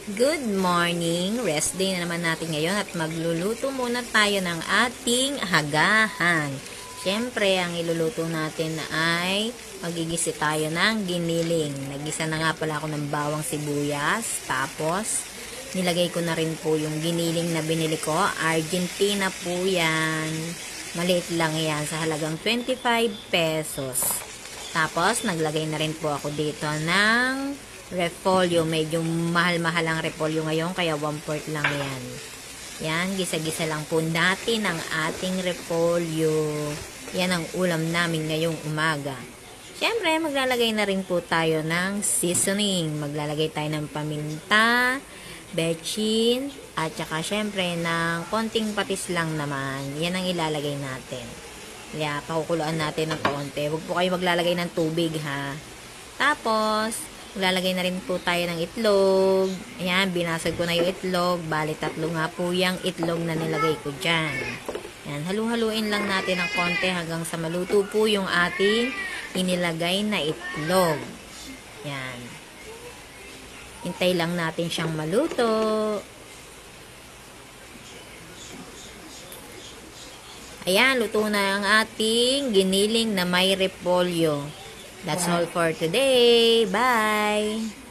Good morning! Rest day na naman natin ngayon at magluluto muna tayo ng ating hagahan. Siyempre, ang iluluto natin ay magigisi tayo ng giniling. Nagisa na nga pala ako ng bawang sibuyas. Tapos, nilagay ko na rin po yung giniling na binili ko. Argentina po yan. Maliit lang yan sa halagang 25 pesos. Tapos, naglagay na rin po ako dito ng repolyo. Medyo mahal-mahal ang repolyo ngayon, kaya 1/4 lang yan. Yan, gisa-gisa lang po natin ang ating repolyo. Yan ang ulam namin ngayong umaga. Siyempre, maglalagay na rin po tayo ng seasoning. Maglalagay tayo ng paminta, bechin, at saka siyempre ng konting patis lang naman. Yan ang ilalagay natin. Kaya, pakukuluan natin ng konti. Huwag po kayo maglalagay ng tubig, ha. Tapos, maglalagay na rin po tayo ng itlog. Ayan, binasag ko na yung itlog. Bali, 3 nga po yung itlog na nilagay ko dyan. Ayan, halu-haluin lang natin ng konti hanggang sa maluto po yung ating inilagay na itlog. Ayan. Hintay lang natin siyang maluto. Ayan, luto na ang ating giniling na may repolyo. That's all for today. Bye!